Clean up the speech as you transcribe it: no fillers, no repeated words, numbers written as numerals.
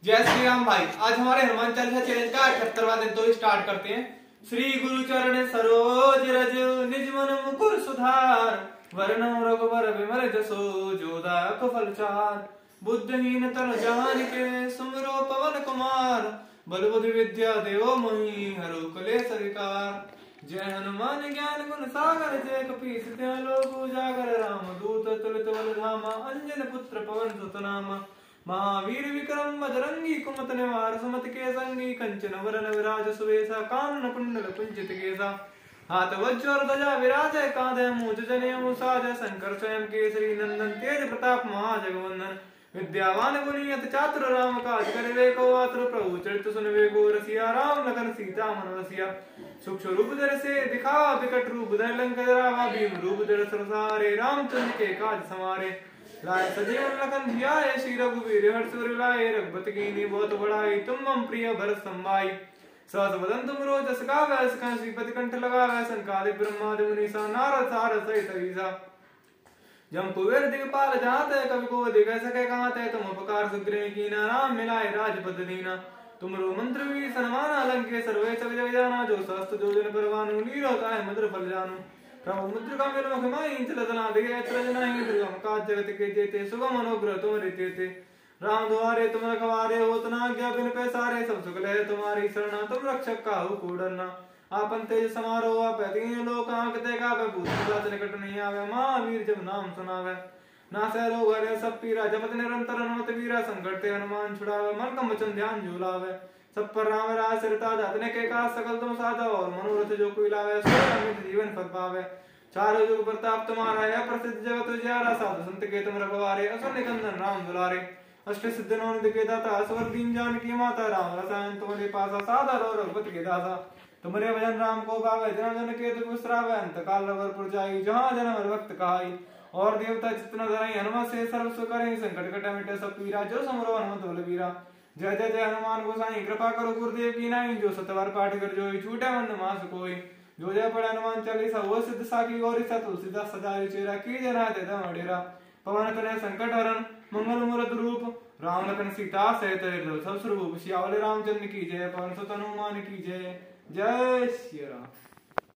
जय श्री राम भाई। आज हमारे हनुमान चालीसा चैलेंज का 78वां दिन, तो स्टार्ट करते हैं। श्री गुरु चरण सरोज रज निज मन मुकुर सुधार, वरन रघुबर विमल जसो जोदा कुफल चार। बुद्धहीन तन जान के सुमिरो पवन कुमार, बल बुद्धि विद्या देवो मोहि हरो कलेश विकार। जय हनुमान ज्ञान गुण सागर जय कपीस तिहुँ लोक उजागर, राम दूत तुलित बल धामा अंजन पुत्र पवन सुत नामा। महावीर विक्रम बजरंगी कुमत निवार, सुमत के संगी कंचन वरन विराज सुवेशा। कानन कुंडल कुंचित केसा, हाथ वज्र और ध्वजा विराजय, कांधे मूंज जनेऊ साजय। शंकर स्वयं केसरी नंदन, तेज प्रताप महाजगवंदन। विद्यावान गुणी अति चातुर, राम काज करिबे को आतुर। प्रभु चरित सुनबे को रसिया, राम लखन सीता मन बसिया। सूक्ष्म रूप धर से दिखावा विकट रूप धर, लंका जरावा भीम रूप धर सरसारे। रामचंद्र के काज समारे, लाए सजीवन लखन धियाए। श्री रघुवीर हर्ष उर लाए, रघुपति कीन्ही बहुत बड़ाई। तुम मम प्रिय भरत संभाई, सहस बदन तुम रोज जस गावै। सकल श्रीपति कंठ लगावै, सनकादिक ब्रह्मादि मुनीसा। नारद सारद सहित अहिसा, जम कुबेर दिगपाल जाते। कवि को दिख सके कहते, तुम उपकार सुग्रीव कीना। राम मिलाए राजपद दीना, तुमरो मंत्र भी सन्माना। लंकेश्वर वै सब जग जाना, जो सहस्त्र जोजन परवानु। नीरो ताहि मधुर फल जानु, प्रभु मुद्रिका मेल मुख माहि। चलत ना दिखे अचरज नहीं, दुर्गम काज जगत के जेते। सुगम अनुग्रह तुम रीते, राम द्वारे तुम रखवारे। होत न आज्ञा बिन पैसारे, सब सुख लहे तुम्हारी शरणा। तुम रक्षक काहू को डरना, आपन तेज समारो। आप तीन लोक हांकते गावे, भूत पिशाच निकट नहीं आवे। महावीर जब नाम सुनावे, नासै रोग हरै सब पीरा। जपत निरंतर हनुमत वीरा, संकट ते हनुमान छुड़ावे। मन क्रम वचन ध्यान जो लावे, सब पर राम राज सिरता। जातने के काज सकल तुम साधा, और मनोरथ जो कोई लावे। सो अमित जीवन फल पावे, चारों जुग प्रताप तुम्हारा है। प्रसिद्ध जगत उजियारा, साधु संत के तुम रखवारे। असुर निकंदन राम दुलारे, अष्ट सिद्धि नौ निधि के दाता। स्वर दीन जानकी माता, राम रसायन तुम्हारे पासा। सादर और रघुपति के दासा, तुम्हारे भजन राम को गावे। जन जन के दुख बिसरावे, अंत काल रघुवर जाई। जहाँ जन्म हर भक्त कहाई, और देवता चित्त न धरई। हनुमत से सर्व सुख करई, संकट कटे मिटे सब पीरा। जो समरो हनुमत बलवीरा, जय जय जय हनुमान गोसाई। कृपा करो गुरुदेव की नाई, जो सतवार पाठ कर जोई। छूटे मन मास कोई, जो जय पढ़े हनुमान चालीसा। वो सिद्ध साकी गौरी सा, तुलसीदास सदा चेरा। की जना दे डेरा, पवन तनय संकट हरण। मंगल मूर्त रूप, राम लखन सीता सहित सब स्वरूप। सियावल रामचंद्र की जय, पवन सुत हनुमान की जय। जय श्री राम।